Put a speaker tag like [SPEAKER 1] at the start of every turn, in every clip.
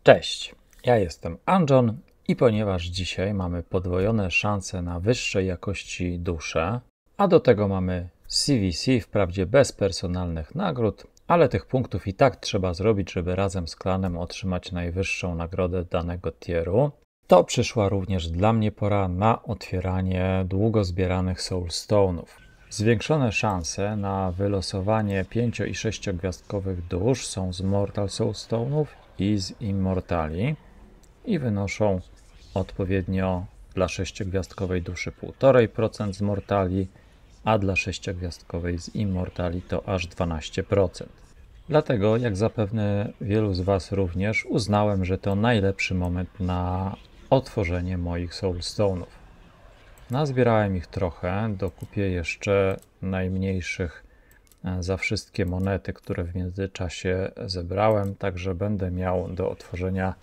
[SPEAKER 1] Cześć, ja jestem Anjon i ponieważ dzisiaj mamy podwojone szanse na wyższej jakości dusze, a do tego mamy CVC, wprawdzie bez personalnych nagród, ale tych punktów i tak trzeba zrobić, żeby razem z klanem otrzymać najwyższą nagrodę danego tieru, to przyszła również dla mnie pora na otwieranie długo zbieranych Soulstone'ów. Zwiększone szanse na wylosowanie 5 i 6 gwiazdkowych dusz są z Mortal Soulstone'ów i z Immortali i wynoszą odpowiednio dla 6-gwiazdkowej duszy 1,5% z Mortali, a dla 6-gwiazdkowej z Immortali to aż 12%. Dlatego, jak zapewne wielu z Was również, uznałem, że to najlepszy moment na otworzenie moich Soulstone'ów. Nazbierałem ich trochę, dokupię jeszcze najmniejszych za wszystkie monety, które w międzyczasie zebrałem, także będę miał do otworzenia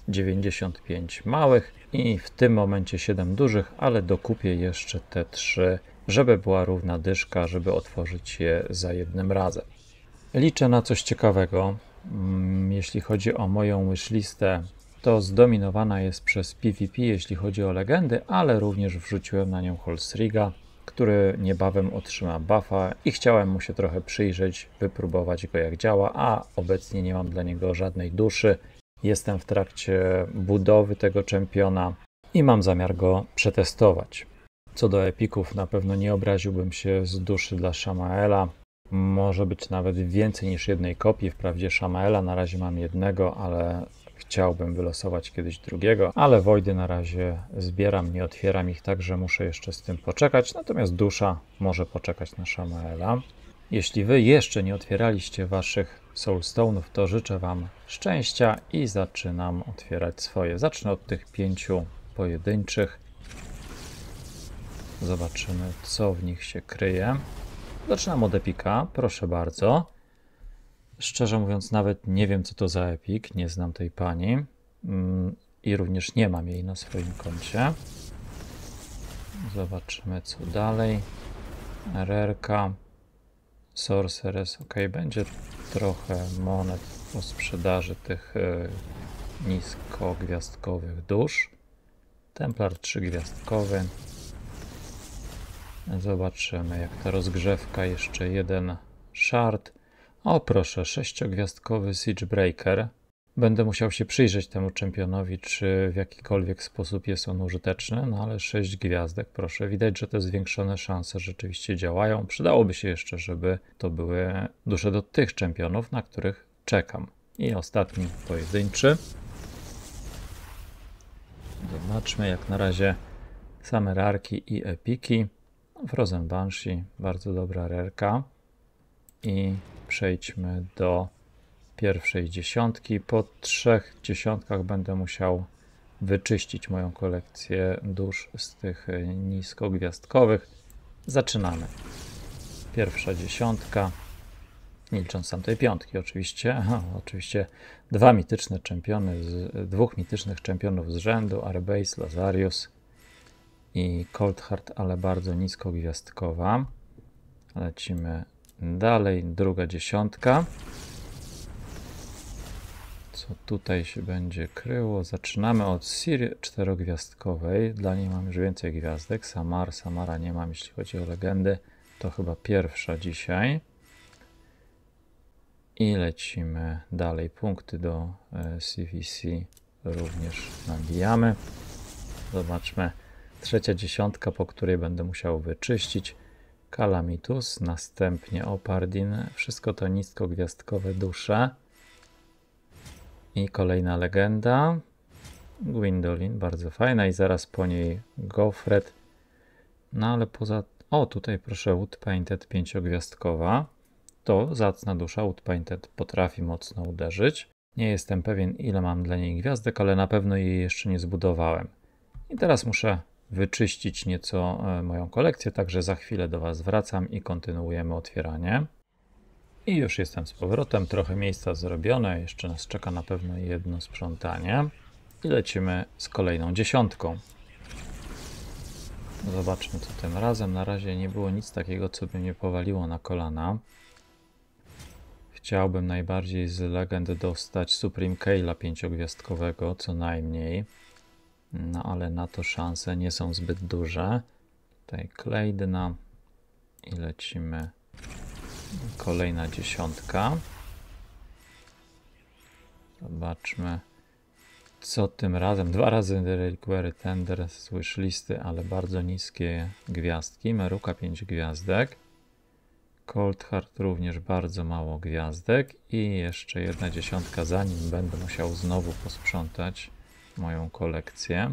[SPEAKER 1] 95 małych i w tym momencie 7 dużych, ale dokupię jeszcze te 3, żeby była równa dyszka, żeby otworzyć je za jednym razem. Liczę na coś ciekawego. Jeśli chodzi o moją wishlistę, to zdominowana jest przez PvP, jeśli chodzi o legendy, ale również wrzuciłem na nią Holzriga, który niebawem otrzyma buffa i chciałem mu się trochę przyjrzeć, wypróbować go jak działa, a obecnie nie mam dla niego żadnej duszy. Jestem w trakcie budowy tego czempiona i mam zamiar go przetestować. Co do epików, na pewno nie obraziłbym się z duszy dla Shamaela. Może być nawet więcej niż jednej kopii. Wprawdzie Shamaela na razie mam jednego, ale chciałbym wylosować kiedyś drugiego, ale Voidy na razie zbieram, nie otwieram ich, także muszę jeszcze z tym poczekać. Natomiast dusza może poczekać na Shamaela. Jeśli Wy jeszcze nie otwieraliście Waszych Soulstone'ów, to życzę Wam szczęścia i zaczynam otwierać swoje. Zacznę od tych 5 pojedynczych. Zobaczymy, co w nich się kryje. Zaczynam od epika, proszę bardzo. Szczerze mówiąc, nawet nie wiem, co to za epik, nie znam tej pani i również nie mam jej na swoim koncie. Zobaczymy, co dalej. Rerka, Sorceress, ok, będzie trochę monet po sprzedaży tych niskogwiazdkowych dusz. Templar 3-gwiazdkowy. Zobaczymy, jak ta rozgrzewka, jeszcze jeden shard. O proszę, 6-gwiazdkowy Siegebreaker. Będę musiał się przyjrzeć temu czempionowi, czy w jakikolwiek sposób jest on użyteczny, no ale 6 gwiazdek, proszę. Widać, że te zwiększone szanse rzeczywiście działają. Przydałoby się jeszcze, żeby to były dusze do tych czempionów, na których czekam. I ostatni pojedynczy. Zobaczmy, jak na razie same rarki i epiki. Frozen Banshee, bardzo dobra rerka. I przejdźmy do pierwszej dziesiątki. Po 3 dziesiątkach będę musiał wyczyścić moją kolekcję dusz z tych niskogwiazdkowych. Zaczynamy. Pierwsza dziesiątka, nie licząc tamtej piątki oczywiście. Oczywiście 2 mityczne czempiony, 2 mitycznych czempionów z rzędu, Arbase, Lazarius i Coldheart, ale bardzo niskogwiazdkowa. Lecimy dalej, druga dziesiątka. Co tutaj się będzie kryło? Zaczynamy od Sir 4-gwiazdkowej. Dla niej mam już więcej gwiazdek. Samara nie mam, jeśli chodzi o legendy. To chyba pierwsza dzisiaj. I lecimy dalej. Punkty do CVC również nabijamy. Zobaczmy. Trzecia dziesiątka, po której będę musiał wyczyścić. Calamitus, następnie Opardin. Wszystko to niskogwiazdkowe dusze. I kolejna legenda. Gwendolyn, bardzo fajna. I zaraz po niej Gofret. No ale poza... O, tutaj proszę, Woodpainted 5-gwiazdkowa. To zacna dusza. Woodpainted potrafi mocno uderzyć. Nie jestem pewien, ile mam dla niej gwiazdek, ale na pewno jej jeszcze nie zbudowałem. I teraz muszę wyczyścić nieco moją kolekcję, także za chwilę do Was wracam i kontynuujemy otwieranie. I już jestem z powrotem, trochę miejsca zrobione, jeszcze nas czeka na pewno jedno sprzątanie. I lecimy z kolejną dziesiątką. Zobaczmy, co tym razem. Na razie nie było nic takiego, co by mnie powaliło na kolana. chciałbym najbardziej z legend dostać Supreme Kale'a 5-gwiazdkowego co najmniej. No ale na to szanse nie są zbyt duże. Tutaj Klejdna i lecimy. Kolejna 10. Zobaczmy, co tym razem. 2 razy Reliquary Tender z wishlisty, ale bardzo niskie gwiazdki. Meruka 5 gwiazdek. Cold Heart również bardzo mało gwiazdek. I jeszcze jedna 10, zanim będę musiał znowu posprzątać moją kolekcję.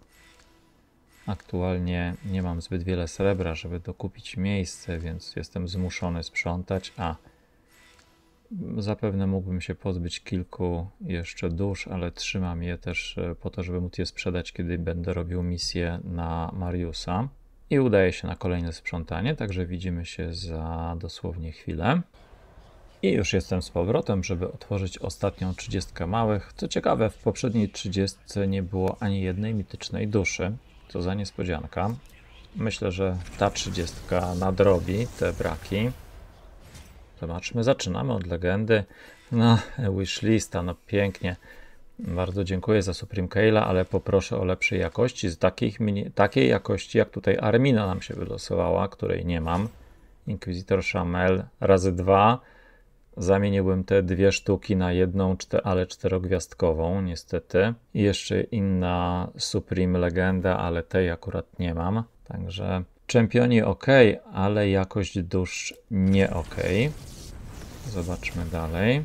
[SPEAKER 1] Aktualnie nie mam zbyt wiele srebra, żeby dokupić miejsce, więc jestem zmuszony sprzątać, a zapewne mógłbym się pozbyć kilku jeszcze dusz, ale trzymam je też po to, żeby móc je sprzedać, kiedy będę robił misję na Mariusa. I udaje się na kolejne sprzątanie, także widzimy się za dosłownie chwilę. I już jestem z powrotem, żeby otworzyć ostatnią 30 małych. Co ciekawe, w poprzedniej 30 nie było ani jednej mitycznej duszy. Co za niespodzianka. Myślę, że ta 30 nadrobi te braki. Zobaczmy, zaczynamy od legendy. No, wishlista, no pięknie. Bardzo dziękuję za Supreme Kale'a, ale poproszę o lepszej jakości. Z takiej jakości, jak tutaj Armina nam się wylosowała, której nie mam. Inquisitor Shamel razy 2. Zamieniłbym te 2 sztuki na jedną, ale 4-gwiazdkową, niestety. I jeszcze inna Supreme Legenda, ale tej akurat nie mam. Także czempioni ok, ale jakość dusz nie ok. Zobaczmy dalej.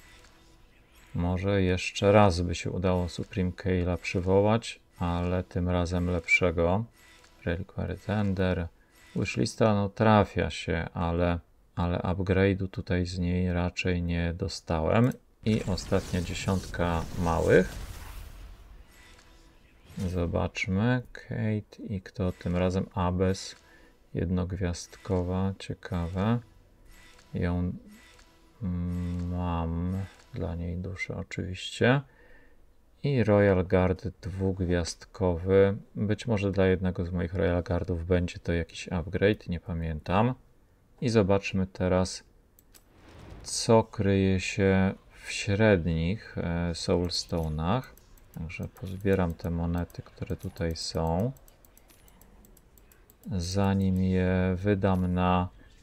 [SPEAKER 1] Może jeszcze raz by się udało Supreme Kale'a przywołać, ale tym razem lepszego. Reliquary Tender. Wishlista no trafia się, ale upgrade'u tutaj z niej raczej nie dostałem. I ostatnia 10 małych. Zobaczmy. Kate i kto tym razem? Abes. 1-gwiazdkowa. Ciekawe. Ją mam. Dla niej duszę oczywiście. I Royal Guard 2-gwiazdkowy. Być może dla jednego z moich Royal Guardów będzie to jakiś upgrade. Nie pamiętam. I zobaczmy teraz, co kryje się w średnich Soulstone'ach. Także pozbieram te monety, które tutaj są. Zanim je wydam na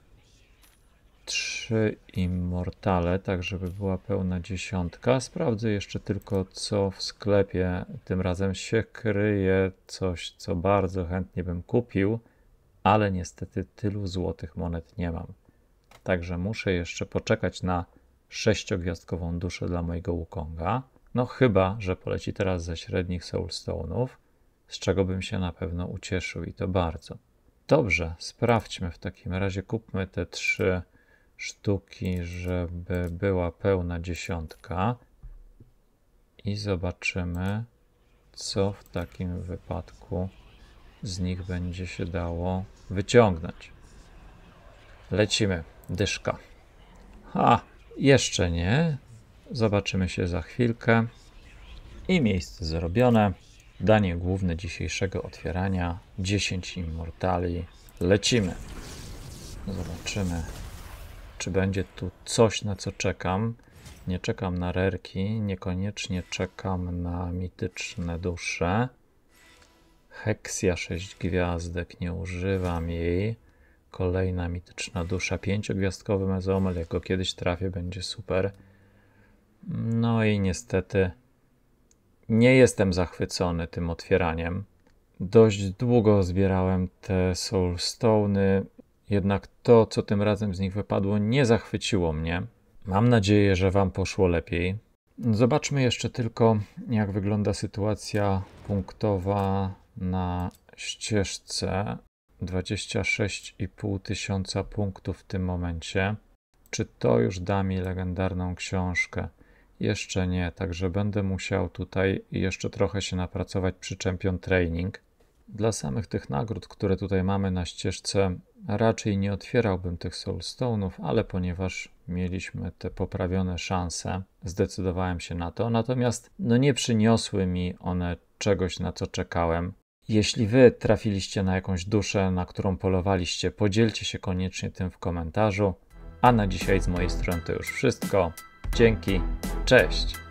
[SPEAKER 1] 3 Immortale, tak żeby była pełna 10. Sprawdzę jeszcze tylko, co w sklepie tym razem się kryje. Coś, co bardzo chętnie bym kupił, ale niestety tylu złotych monet nie mam. Także muszę jeszcze poczekać na 6-gwiazdkową duszę dla mojego Wukonga. No chyba, że poleci teraz ze średnich Soulstone'ów, z czego bym się na pewno ucieszył i to bardzo. Dobrze, sprawdźmy w takim razie. Kupmy te 3 sztuki, żeby była pełna 10. I zobaczymy, co w takim wypadku z nich będzie się dało wyciągnąć. Lecimy. Dyszka. Jeszcze nie. Zobaczymy się za chwilkę. I miejsce zrobione. Danie główne dzisiejszego otwierania. 10 Immortali. Lecimy. Zobaczymy, czy będzie tu coś, na co czekam. Nie czekam na rerki. Niekoniecznie czekam na mityczne dusze. Hexia 6 gwiazdek. Nie używam jej. Kolejna mityczna dusza. 5-gwiazdkowy Mezomel. Jak go kiedyś trafię, będzie super. No i niestety nie jestem zachwycony tym otwieraniem. Dość długo zbierałem te Soulstone'y, jednak to, co tym razem z nich wypadło, nie zachwyciło mnie. Mam nadzieję, że Wam poszło lepiej. Zobaczmy jeszcze tylko, jak wygląda sytuacja punktowa na ścieżce. 26,5 tysiąca punktów w tym momencie. Czy to już da mi legendarną książkę? Jeszcze nie, także będę musiał tutaj jeszcze trochę się napracować przy Champion Training. Dla samych tych nagród, które tutaj mamy na ścieżce, raczej nie otwierałbym tych Soulstone'ów, ale ponieważ mieliśmy te poprawione szanse, zdecydowałem się na to. Natomiast nie przyniosły mi one czegoś, na co czekałem. Jeśli Wy trafiliście na jakąś duszę, na którą polowaliście, podzielcie się koniecznie tym w komentarzu. A na dzisiaj z mojej strony to już wszystko. Dzięki, cześć!